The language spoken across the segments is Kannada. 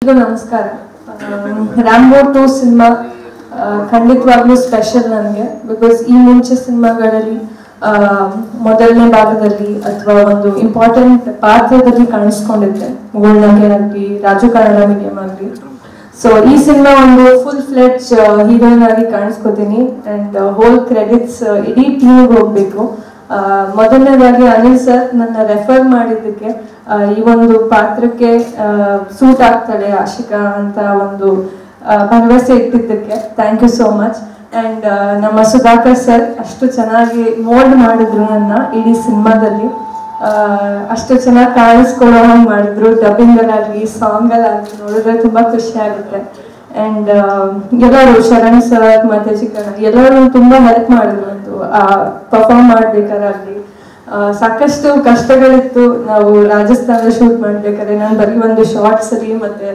ನಮಸ್ಕಾರ. ರಾಂಬೋ 2 ಸಿನಿಮಾ ಖಂಡಿತವಾಗ್ಲೂ ಸ್ಪೆಷಲ್ ನನಗೆ. ಬಿಕಾಸ್ ಈ ಮುಂಚೆ ಸಿನಿಮಾಗಳಲ್ಲಿ ಮೊದಲನೇ ಭಾಗದಲ್ಲಿ ಅಥವಾ ಒಂದು ಇಂಪಾರ್ಟೆಂಟ್ ಪಾತ್ರದಲ್ಲಿ ಕಾಣಿಸ್ಕೊಂಡಿದ್ದೆ, ಗೋಲ್ಡನ್ ಆಗಲಿ, ರಾಜು ಕನ್ನಡ ಮೀಡಿಯಂ ಆಗಲಿ. ಸೊ ಈ ಸಿನಿಮಾ ಒಂದು ಫುಲ್ ಫ್ಲೆಡ್ಜ್ ಹೀರೋಯಿನ್ ಆಗಿ ಕಾಣಿಸ್ಕೊತೀನಿ. ಅಂಡ್ ಹೋಲ್ ಕ್ರೆಡಿಟ್ಸ್ ಇಡೀ ಟೀಮ್ಗೆ ಹೋಗ್ಬೇಕು. ಮೊದಲನೇದಾಗಿ ಅನಿಲ್ ಸರ್ ನನ್ನ ರೆಫರ್ ಮಾಡಿದ್ದಕ್ಕೆ, ಈ ಒಂದು ಪಾತ್ರಕ್ಕೆ ಸೂಟ್ ಆಗ್ತಾಳೆ ಆಶಿಕಾ ಅಂತ ಒಂದು ಭರವಸೆ ಇಟ್ಟಿದ್ದಕ್ಕೆ thank you so much. And ನಮ್ಮ ಸುಧಾಕರ್ ಸರ್ ಅಷ್ಟು ಚೆನ್ನಾಗಿ ಮೋಲ್ಡ್ ಮಾಡಿದ್ರು ನನ್ನ ಇಡೀ ಸಿನಿಮಾದಲ್ಲಿ. ಅಷ್ಟು ಚೆನ್ನಾಗಿ ಕಾಣಿಸ್ಕೊಳ್ಳೋ ಹಂಗೆ ಮಾಡಿದ್ರು. ಡಬ್ಬಿಂಗಲ್ಲಾಗಲಿ ಸಾಂಗಲ್ಲಾಗಲಿ ನೋಡಿದ್ರೆ ತುಂಬಾ ಖುಷಿ ಆಗುತ್ತೆ. ಅಂಡ್ ಎಲ್ಲರೂ ಶರಣ್ ಸರ್ ಮತ್ತೆ ಚಿಕ್ಕಣ್ಣ ಎಲ್ಲರೂ ತುಂಬಾ ಹೆಲ್ಪ್ ಮಾಡಿದ್ರು. ಒಂದು ಪರ್ಫಾರ್ಮ್ ಮಾಡ್ಬೇಕಾರಾಗ್ಲಿ ಸಾಕಷ್ಟು ಕಷ್ಟಗಳಿತ್ತು. ನಾವು ರಾಜಸ್ಥಾನ ಶೂಟ್ ಮಾಡ್ಬೇಕಾದ್ರೆ ನಾನು ಬರೀ ಒಂದು ಶಾರ್ಟ್ಸ್ ಅಲ್ಲಿ ಮತ್ತೆ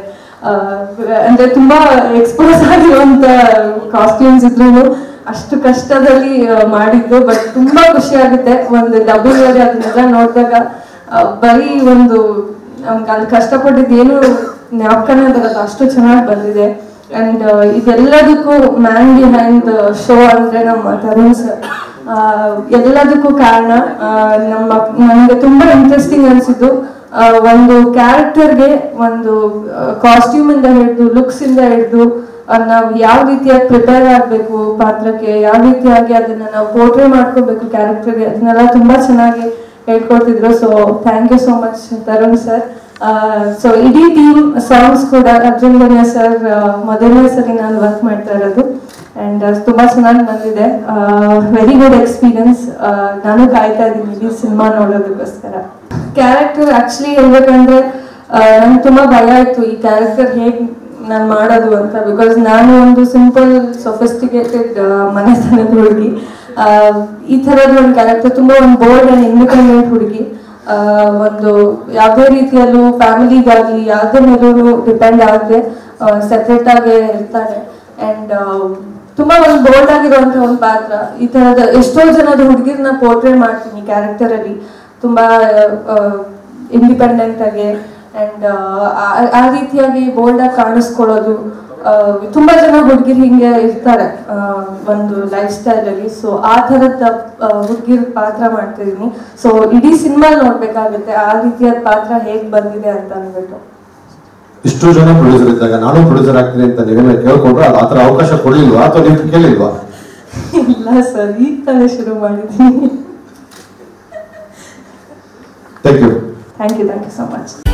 ಅಂದ್ರೆ ತುಂಬಾ ಎಕ್ಸ್ಪೋಸ್ ಆಗಿರುವಂತ ಕಾಸ್ಟ್ಯೂಮ್ಸ್ ಇದ್ರು ಅಷ್ಟು ಕಷ್ಟದಲ್ಲಿ ಮಾಡಿದ್ದು. ಬಟ್ ತುಂಬಾ ಖುಷಿ ಆಗುತ್ತೆ ಒಂದು ಡಬ್ಬಿಂಗ್ ಅಲ್ಲಿ ಅದನ್ನೆಲ್ಲ ನೋಡಿದಾಗ. ಬರೀ ಒಂದು ನಮ್ಗೆ ಅಲ್ಲಿ ಕಷ್ಟಪಟ್ಟಿದ್ದು ಏನು ಜ್ಞಾಪಕನೇ ಬರಲ್ಲ, ಅಷ್ಟು ಚೆನ್ನಾಗಿ ಬಂದಿದೆ. ಅಂಡ್ ಇದೆಲ್ಲದಕ್ಕೂ ಮ್ಯಾನ್ ಬಿಹೈಂಡ್ ಶೋ ಅಂದ್ರೆ ನಮ್ಮ ತರುಣ್ ಸರ್. ಎಲ್ಲದಕ್ಕೂ ಕಾರಣ ನನಗೆ ತುಂಬಾ ಇಂಟ್ರೆಸ್ಟಿಂಗ್ ಅನ್ಸಿದ್ದು, ಒಂದು ಕ್ಯಾರೆಕ್ಟರ್ಗೆ ಒಂದು ಕಾಸ್ಟ್ಯೂಮ್ ಇಂದ ಹಿಡಿದು ಲುಕ್ಸ್ ಇಂದ ಹಿಡಿದು ನಾವು ಯಾವ ರೀತಿಯಾಗಿ ಪ್ರಿಪೇರ್ ಆಗಬೇಕು ಪಾತ್ರಕ್ಕೆ, ಯಾವ ರೀತಿಯಾಗಿ ಅದನ್ನ ನಾವು ಪೋರ್ಟ್ರೇ ಮಾಡ್ಕೋಬೇಕು ಕ್ಯಾರೆಕ್ಟರ್ಗೆ, ಅದನ್ನೆಲ್ಲ ತುಂಬಾ ಚೆನ್ನಾಗಿ ಹೇಳ್ಕೊಡ್ತಿದ್ರು. So thank you so much Tarun sir. So ಇಡೀ ಟೀಮ್ ಸಾಂಗ್ಸ್ ಕೂಡ ಅರ್ಜುನ್ ಬನ್ಯ ಸರ್ ಮೊದಲನೇ ಸರಿ ನಾನು ವರ್ಕ್ ಮಾಡ್ತಾ ಇರೋದು. ಅಂಡ್ ತುಂಬಾ ಚೆನ್ನಾಗಿ ಬಂದಿದೆ. Very good experience. ನಾನು ಕಾಯ್ತಾ ಇದ್ದೀನಿ ಇಡೀ ಸಿನಿಮಾ ನೋಡೋದಕ್ಕೋಸ್ಕರ. ಕ್ಯಾರೆಕ್ಟರ್ ಆಕ್ಚುಲಿ ಹೇಳ್ಬೇಕಂದ್ರೆ ನಂಗೆ ತುಂಬಾ ಭಯ ಇತ್ತು ಈ ಕ್ಯಾರೆಕ್ಟರ್ ಹೇಗ್ ನಾನು ಮಾಡೋದು ಅಂತ. ಬಿಕಾಸ್ ನಾನು ಒಂದು ಸಿಂಪಲ್ ಸೊಫಿಸ್ಟಿಕೇಟೆಡ್ ಮನೆತನದ ಹುಡುಗಿ. ಈ ತರದ ಒಂದು ಕ್ಯಾರೆಕ್ಟರ್ ತುಂಬಾ ಒಂದು ಬೋಲ್ಡ್ ಅಂಡ್ ಇಂಡಿಪೆಂಡೆಂಟ್ ಹುಡುಗಿ. ಒಂದು ಯಾವುದೇ ರೀತಿಯಲ್ಲೂ ಫ್ಯಾಮಿಲಿಗಾಗ್ಲಿ ಯಾವುದೇ ಮೇಲೂ ಡಿಪೆಂಡ್ ಆಗದೆ ಸೆಪರೇಟ್ ಆಗಿ ಇರ್ತಾಳೆ. ಅಂಡ್ ತುಂಬಾ ಒಂದು ಬೋಲ್ಡ್ ಆಗಿರುವಂತ ಒಂದು ಪಾತ್ರ. ಈ ತರದ ಎಷ್ಟೋ ಜನದ ಹುಡುಗಿರ್ನ ಪೋರ್ಟ್ರೇ ಮಾಡ್ತೀನಿ ಕ್ಯಾರೆಕ್ಟರ್ ಅಲ್ಲಿ, ತುಂಬಾ ಇಂಡಿಪೆಂಡೆಂಟ್ ಆಗಿ ಅಂಡ್ ಆ ರೀತಿಯಾಗಿ ಬೋಲ್ಡ್ ಆಗಿ ಕಾಣಿಸ್ಕೊಳ್ಳೋದು. ತುಂಬಾ ಜನ ಹುಡುಗಿರು ಹಿಂಗೆ ಇರ್ತಾರೆ ಒಂದು ಲೈಫ್ ಸ್ಟೈಲ್ ಅಲ್ಲಿ. ಸೊ ಆ ತರದ ಹುಡುಗಿರ್ ಪಾತ್ರ ಮಾಡ್ತಿದೀನಿ. ಸೊ ಇಡೀ ಸಿನಿಮಾ ನೋಡ್ಬೇಕಾಗುತ್ತೆ ಆ ರೀತಿಯಾದ ಪಾತ್ರ ಹೇಗ್ ಬಂದಿದೆ ಅಂತ ಅಂದ್ಬಿಟ್ಟು. ಇಷ್ಟು ಜನ ಪ್ರೊಡ್ಯೂಸರ್ ಇದ್ದಾಗ ನಾನು ಪ್ರೊಡ್ಯೂಸರ್ ಆಗ್ತೀನಿ ಅಂತ ನೀವೇನ ಕೇಳ್ಕೊಂಡ್ರೆ ಅದು ಆತರ ಅವಕಾಶ ಕೊಡ್ಲಿಲ್ವಾ ಅಥವಾ ನೀವು ಕೇಳಿಲ್ವಾ? ಇಲ್ಲ ಸರ್, ಈಗ ತಾನೇ ಶುರು ಮಾಡಿದ್ದೀನಿ. Thank you so much.